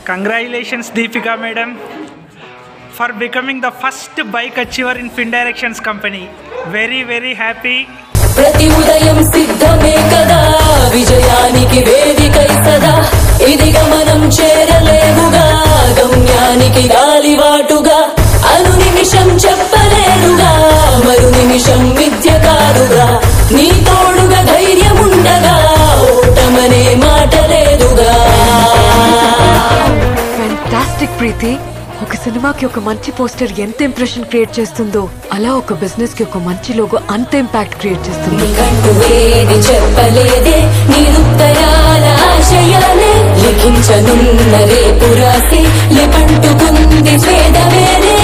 Congratulations, Deepika madam, for becoming the first bike achiever in FinDirections company. Very, very happy. ప్రతి ఉదయం సిద్ధమే కదా విజయానికి వేదికై సదా ఇదిగా మనం చేరలేముగా గమ్యానికి గాలివాటుగా అను నిమిషం చెప్పలేరుగా మరు నిమిషం విద్య కాదుగా నీ తోడుగా ధైర్యం ఉండగా ఓటమనే మాట లేదుగా. ఫ్యాంటాస్టిక్ ప్రీతి. ఒక సినిమాకి ఒక మంచి పోస్టర్ ఎంత ఇంప్రెషన్ క్రియేట్ చేస్తుందో అలా ఒక బిజినెస్ కి ఒక మంచి లోగో అంత ఇంపాక్ట్ క్రియేట్ చేస్తుంది. ఏది చెప్పలేదే నిరుత్తరాల ఆశయాలే లిఖించనున్న రేపు రాసి లిపంటుకుంది స్వేదవేరే